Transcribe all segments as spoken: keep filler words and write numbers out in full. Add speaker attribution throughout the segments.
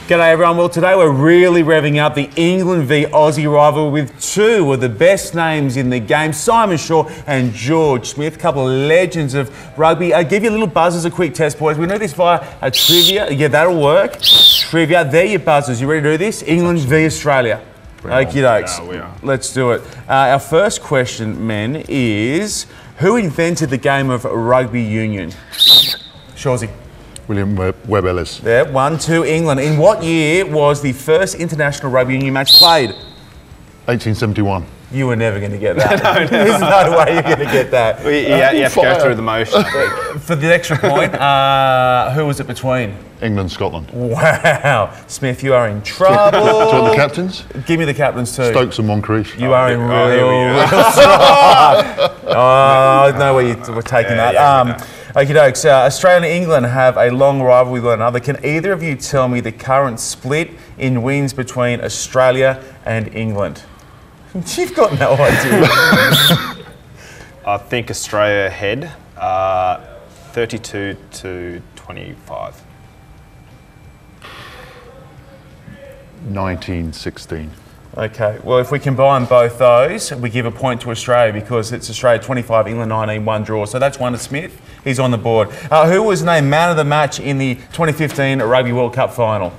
Speaker 1: G'day everyone. Well, today we're really revving up the England v Aussie rivalry with two of the best names in the game, Simon Shaw and George Smith, a couple of legends of rugby. I'll give you a little buzz as a quick test, boys. We know this via a trivia. Yeah, that'll work. Trivia. There your buzzers. You ready to do this? England v Australia. Okie dokes.
Speaker 2: Yeah, we are.
Speaker 1: Let's do it. Uh, our first question, men, is who invented the game of rugby union? Shawsy.
Speaker 3: William Webb Ellis.
Speaker 1: Yeah, one, two, England. In what year was the first international rugby union match played?
Speaker 3: eighteen seventy-one.
Speaker 1: You were never going to get that. no, no. There's no way you're going to get that.
Speaker 2: We, yeah, you have to go through the motion.
Speaker 1: For the extra point, uh, who was it between?
Speaker 3: England, Scotland.
Speaker 1: Wow. Smith, you are in trouble.
Speaker 3: Do you want the captains?
Speaker 1: Give me the captains too.
Speaker 3: Stokes and Moncrief.
Speaker 1: You oh, are in
Speaker 2: oh,
Speaker 1: real, real trouble. Oh, no way you were taking
Speaker 2: yeah,
Speaker 1: that.
Speaker 2: Yeah,
Speaker 1: um,
Speaker 2: no.
Speaker 1: Okie dokes. Uh, Australia and England have a long rivalry with one another. Can either of you tell me the current split in wins between Australia and England? You've got no idea.
Speaker 2: I think Australia ahead, uh, thirty-two to twenty-five.
Speaker 3: nineteen sixteen.
Speaker 1: Okay, well, if we combine both those, we give a point to Australia because it's Australia twenty-five, England nineteen, one draw. So that's one to Smith. He's on the board. Uh, who was named man of the match in the twenty fifteen Rugby World Cup final?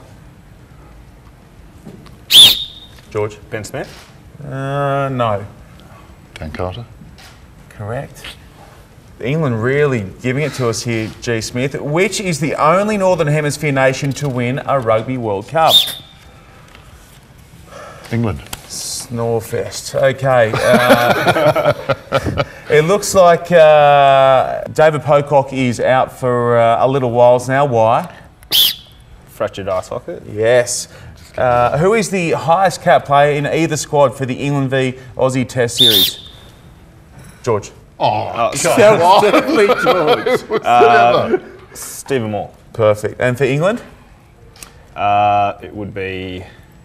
Speaker 1: George?
Speaker 2: Ben Smith?
Speaker 1: Uh, no.
Speaker 3: Dan Carter.
Speaker 1: Correct. England really giving it to us here, G. Smith. Which is the only Northern Hemisphere nation to win a Rugby World Cup?
Speaker 3: England.
Speaker 1: Snorefest. Okay. Uh, it looks like uh, David Pocock is out for uh, a little while now. Why?
Speaker 2: Fractured eye socket?
Speaker 1: Yes. Uh, who is the highest cap player in either squad for the England v Aussie Test Series? George.
Speaker 3: Oh,
Speaker 2: Oh,
Speaker 1: Definitely George.
Speaker 2: uh, Stephen Moore.
Speaker 1: Perfect. And for England?
Speaker 2: Uh, it would be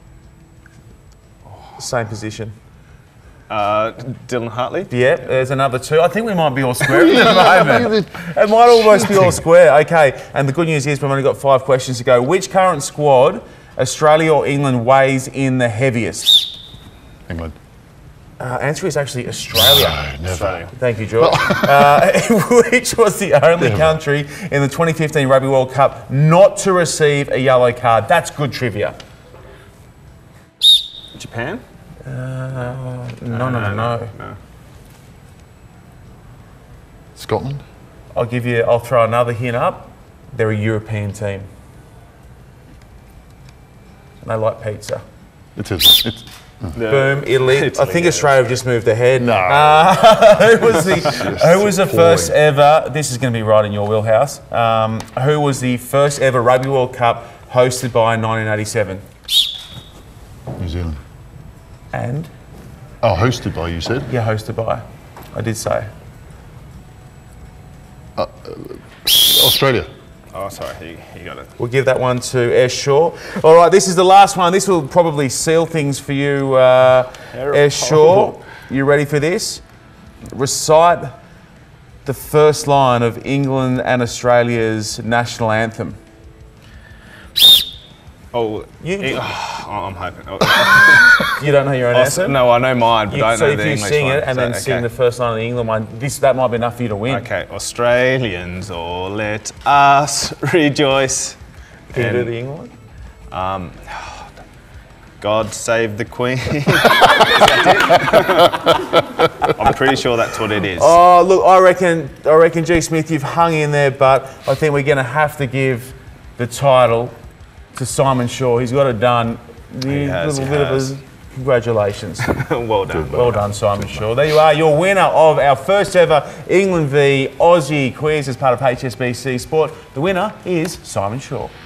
Speaker 1: Same position.
Speaker 2: uh, Dylan Hartley.
Speaker 1: Yeah, there's another two. I think we might be all square at the moment. It might almost be all square. Okay, and the good news is we've only got five questions to go. Which current squad, Australia or England, weighs in the heaviest?
Speaker 3: England.
Speaker 1: Uh, answer is actually Australia.
Speaker 3: No, never.
Speaker 2: Australia.
Speaker 1: Thank you, George. uh, which was the only
Speaker 3: Never.
Speaker 1: country in the twenty fifteen Rugby World Cup not to receive a yellow card? That's good trivia.
Speaker 2: Japan?
Speaker 1: Uh, no, no, no, no.
Speaker 2: no.
Speaker 3: Scotland.
Speaker 1: I'll give you, I'll throw another hint up. They're a European team. And they like pizza.
Speaker 3: It is. It's,
Speaker 2: The-
Speaker 1: Boom, Italy. I
Speaker 2: Italy,
Speaker 1: think
Speaker 2: yeah.
Speaker 1: Australia have just moved ahead.
Speaker 3: No.
Speaker 1: Uh, who was the, who was the
Speaker 3: appalling.
Speaker 1: first ever, this is going to be right in your wheelhouse, um, who was the first ever Rugby World Cup hosted by in nineteen eighty-seven?
Speaker 3: New Zealand.
Speaker 1: And?
Speaker 3: Oh, hosted by, you said?
Speaker 1: Yeah, hosted by. I did say.
Speaker 3: Australia.
Speaker 2: Oh, sorry, he, he got it.
Speaker 1: We'll give that one to Ash Shaw. All right, this is the last one. This will probably seal things for you, uh, Ash Shaw. You ready for this? Recite the first line of England and Australia's national anthem.
Speaker 2: Oh,
Speaker 1: You-
Speaker 2: he- oh, I'm hoping. Oh.
Speaker 1: You don't know your own
Speaker 2: Oh,
Speaker 1: anthem?
Speaker 2: no, I know mine, but
Speaker 1: You-
Speaker 2: don't
Speaker 1: so
Speaker 2: know
Speaker 1: if
Speaker 2: the
Speaker 1: you
Speaker 2: English
Speaker 1: sing
Speaker 2: one.
Speaker 1: it and
Speaker 2: So,
Speaker 1: then
Speaker 2: okay.
Speaker 1: sing the first line of the England one, this, that might be enough for you to win.
Speaker 2: Okay, Australians, or let us rejoice.
Speaker 1: Can you do
Speaker 2: And,
Speaker 1: the England?
Speaker 2: Um, God save the Queen. I'm pretty sure that's what it is.
Speaker 1: Oh, look, I reckon, I reckon, G. Smith, you've hung in there, but I think we're going to have to give the title to Simon Shaw. He's got it done.
Speaker 2: He has,
Speaker 1: little
Speaker 2: he
Speaker 1: bit
Speaker 2: has.
Speaker 1: of a congratulations.
Speaker 2: Well done.
Speaker 1: Well done, Simon Shaw. There you are, your winner of our first ever England v Aussie quiz as part of H S B C Sport. The winner is Simon Shaw.